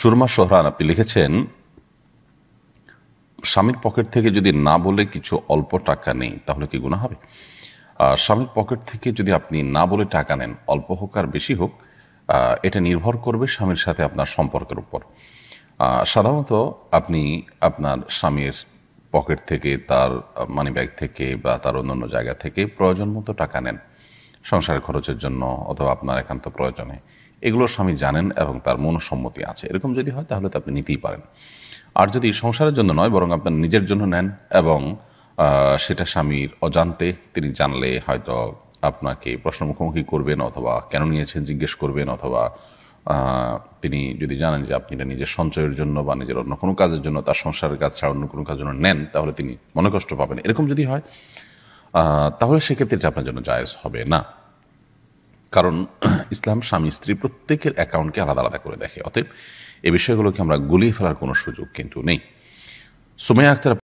সুরমা সোহরান আপনি লিখেছেন, স্বামীর পকেট থেকে যদি না বলে কিছু অল্প টাকা নেই তাহলে কি গুনাহ হবে? স্বামীর পকেট থেকে যদি আপনি না বলে টাকা নেন, অল্প হোক আর বেশি হোক, এটা নির্ভর করবে স্বামীর সাথে আপনার সম্পর্কের উপর। সাধারণত আপনি আপনার স্বামীর পকেট থেকে, তার মানি ব্যাগ থেকে বা তার অন্যান্য জায়গা থেকে প্রয়োজন মতো টাকা নেন সংসারের খরচের জন্য অথবা আপনার একান্ত প্রয়োজনে। এগুলো স্বামী জানেন এবং তার মনসম্মতি আছে। এরকম যদি হয় তাহলে তো আপনি নিতেই পারেন। আর যদি সংসারের জন্য নয়, বরং আপনার নিজের জন্য নেন এবং সেটা স্বামীর অজান্তে, তিনি জানলে হয়তো আপনাকে প্রশ্ন মুখোমুখি করবেন অথবা কেন নিয়েছেন জিজ্ঞেস করবেন, অথবা তিনি যদি জানেন যে আপনি এটা নিজের সঞ্চয়ের জন্য বা নিজের অন্য কোনো কাজের জন্য, তার সংসারের কাজ ছাড়া অন্য কোনো কাজের জন্য নেন, তাহলে তিনি মনে কষ্ট পাবেন। এরকম যদি হয় তাহলে সেক্ষেত্রে এটা আপনার জন্য জায়েজ হবে না। কারণ ইসলাম স্বামী স্ত্রী প্রত্যেকের অ্যাকাউন্টকে আলাদা আলাদা করে দেখে। অতএব এই বিষয়গুলোকে আমরা গুলিয়ে ফেলার কোনো সুযোগ কিন্তু নেই। সুমাইয়া আক্তার